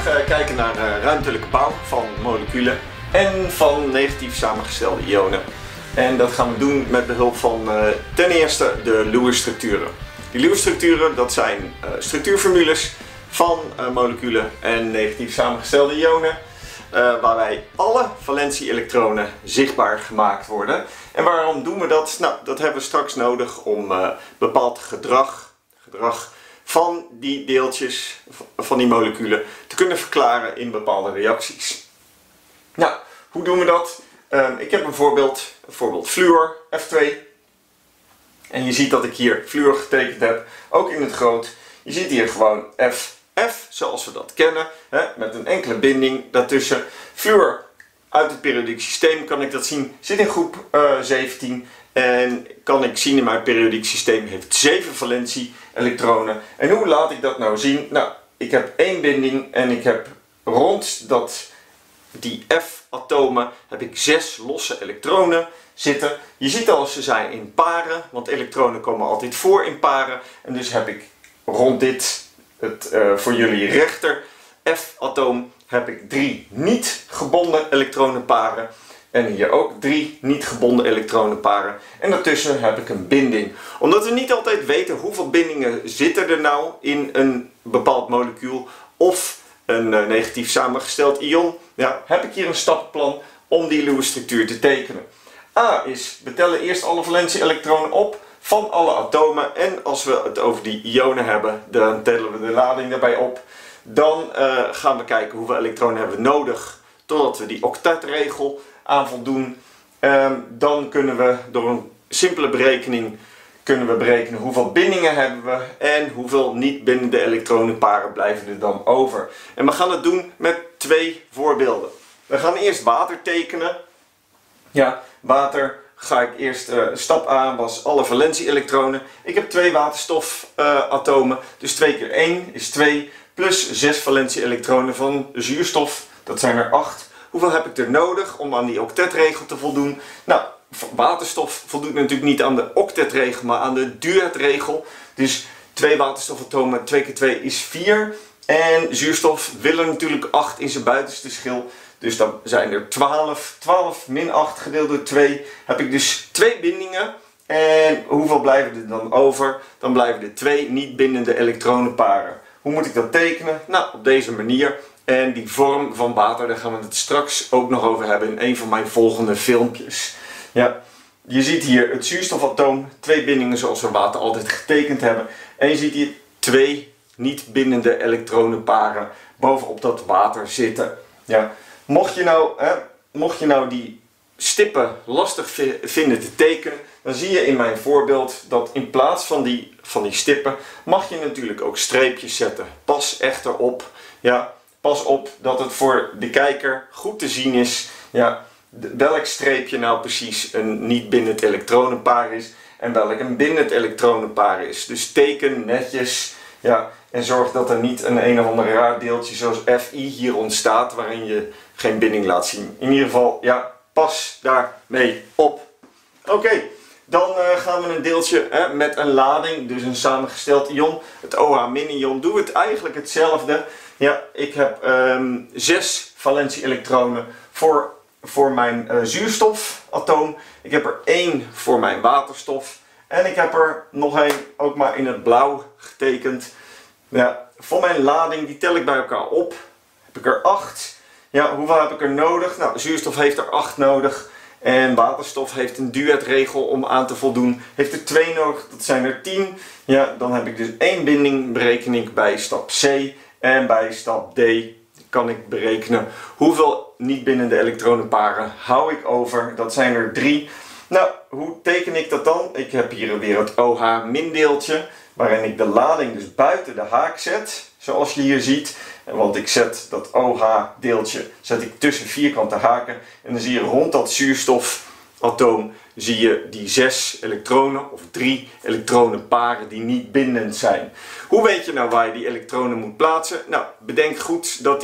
kijken naar ruimtelijke bouw van moleculen en van negatief samengestelde ionen. En dat gaan we doen met behulp van ten eerste de Lewis-structuren. Die Lewis-structuren, dat zijn structuurformules van moleculen en negatief samengestelde ionen. Waarbij alle valentie-elektronen zichtbaar gemaakt worden. En waarom doen we dat? Nou, dat hebben we straks nodig om bepaald gedrag van die deeltjes, van die moleculen, te kunnen verklaren in bepaalde reacties. Nou, hoe doen we dat? Ik heb een voorbeeld fluor, F2. En je ziet dat ik hier fluor getekend heb, ook in het groot. Je ziet hier gewoon F, zoals we dat kennen, met een enkele binding daartussen. Fluor uit het periodiek systeem, kan ik dat zien, zit in groep 17. En kan ik zien in mijn periodiek systeem heeft 7 valentie-elektronen. En hoe laat ik dat nou zien? Nou, ik heb één binding en ik heb rond die F-atomen heb ik 6 losse elektronen zitten. Je ziet al, ze zijn in paren, want elektronen komen altijd voor in paren. En dus heb ik rond dit, voor jullie rechter F-atoom, heb ik 3 niet gebonden elektronenparen. En hier ook 3 niet gebonden elektronenparen. En daartussen heb ik een binding. Omdat we niet altijd weten hoeveel bindingen zitten er nou in een bepaald molecuul of een negatief samengesteld ion, ja, heb ik hier een stappenplan om die Lewis-structuur te tekenen. A is, we tellen eerst alle valentie-elektronen op van alle atomen. En als we het over die ionen hebben, dan tellen we de lading daarbij op. Dan gaan we kijken hoeveel elektronen hebben we nodig totdat we die octetregel aan voldoen. Dan kunnen we door een simpele berekening berekenen hoeveel bindingen hebben we en hoeveel niet bindende elektronenparen blijven er dan over. En we gaan het doen met 2 voorbeelden. We gaan eerst water tekenen. Ja, water ga ik eerst, stap A was alle valentie-elektronen. Ik heb 2 waterstofatomen, dus 2 keer 1 is 2, plus 6 valentie-elektronen van zuurstof, dat zijn er 8. Hoeveel heb ik er nodig om aan die octetregel te voldoen? Nou, waterstof voldoet natuurlijk niet aan de octetregel, maar aan de duetregel. Dus 2 waterstofatomen, 2 keer 2 is 4. En zuurstof wil er natuurlijk 8 in zijn buitenste schil. Dus dan zijn er 12. 12 min 8 gedeeld door 2. Heb ik dus 2 bindingen. En hoeveel blijven er dan over? Dan blijven er 2 niet bindende elektronenparen. Hoe moet ik dat tekenen? Nou, op deze manier. En die vorm van water, daar gaan we het straks ook nog over hebben in een van mijn volgende filmpjes. Ja, je ziet hier het zuurstofatoom, 2 bindingen zoals we water altijd getekend hebben. En je ziet hier 2 niet bindende elektronenparen bovenop dat water zitten. Ja, mocht je nou die stippen lastig vinden te tekenen, dan zie je in mijn voorbeeld dat in plaats van die stippen mag je natuurlijk ook streepjes zetten. Pas echter op, ja, pas op dat het voor de kijker goed te zien is, ja, welk streepje nou precies een niet bindend elektronenpaar is en welk een bindend elektronenpaar is. Dus teken netjes, ja, en zorg dat er niet een of ander raar deeltje zoals Fi hier ontstaat waarin je geen binding laat zien. In ieder geval, ja, pas daarmee op. Oké, dan gaan we een deeltje met een lading, dus een samengesteld ion, het OH-ion, doen we het eigenlijk hetzelfde. Ja, ik heb 6 valentie-elektronen voor mijn zuurstofatoom. Ik heb er 1 voor mijn waterstof. En ik heb er nog 1, ook maar in het blauw getekend. Ja, voor mijn lading, die tel ik bij elkaar op. Heb ik er 8. Ja, hoeveel heb ik er nodig? Nou, zuurstof heeft er 8 nodig. En waterstof heeft een duetregel om aan te voldoen. Heeft er 2 nodig, dat zijn er 10. Ja, dan heb ik dus 1 binding, bereken ik bij stap C. En bij stap D kan ik berekenen hoeveel niet bindende elektronenparen hou ik over. Dat zijn er 3. Nou, hoe teken ik dat dan? Ik heb hier weer het OH- deeltje, waarin ik de lading dus buiten de haak zet, zoals je hier ziet. Want ik zet dat OH-deeltje tussen vierkante haken. En dan zie je rond dat zuurstofatoom zie je die 6 elektronen of 3 elektronenparen die niet bindend zijn. Hoe weet je nou waar je die elektronen moet plaatsen? Nou, bedenk goed dat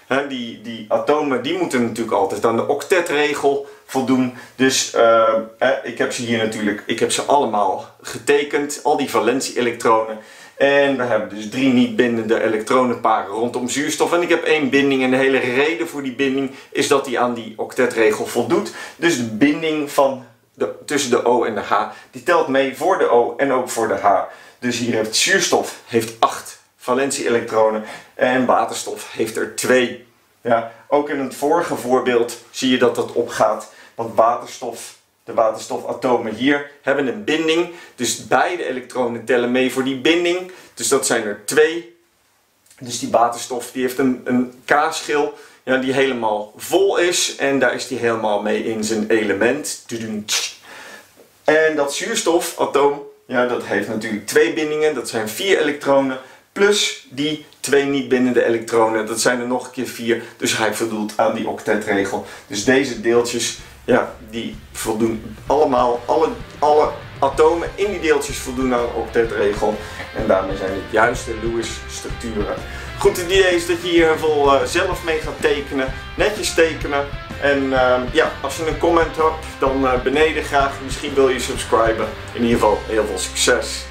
die atomen die moeten natuurlijk altijd aan de octetregel voldoen. Dus ik heb ze hier natuurlijk, ik heb ze allemaal getekend, al die valentie-elektronen. En we hebben dus 3 niet bindende elektronenparen rondom zuurstof. En ik heb 1 binding en de hele reden voor die binding is dat die aan die octetregel voldoet. Dus de binding tussen de O en de H, die telt mee voor de O en ook voor de H. Dus hier heeft zuurstof 8 valentie-elektronen en waterstof heeft er 2. Ja, ook in het vorige voorbeeld zie je dat dat opgaat, want de waterstofatomen hier hebben een binding, dus beide elektronen tellen mee voor die binding, dus dat zijn er 2. Dus die waterstof die heeft een K-schil, ja, die helemaal vol is en daar is die helemaal mee in zijn element. En dat zuurstofatoom, ja, dat heeft natuurlijk 2 bindingen, dat zijn 4 elektronen, plus die 2 niet bindende elektronen, dat zijn er nog een keer 4, dus hij voldoet aan die octetregel. Dus deze deeltjes, ja, die voldoen allemaal, alle atomen in die deeltjes voldoen aan de octetregel. En daarmee zijn het juiste Lewis structuren. Goed, het idee is dat je hier heel zelf mee gaat tekenen, netjes tekenen. En ja, als je een comment hebt, dan beneden graag. Misschien wil je subscriben. In ieder geval heel veel succes.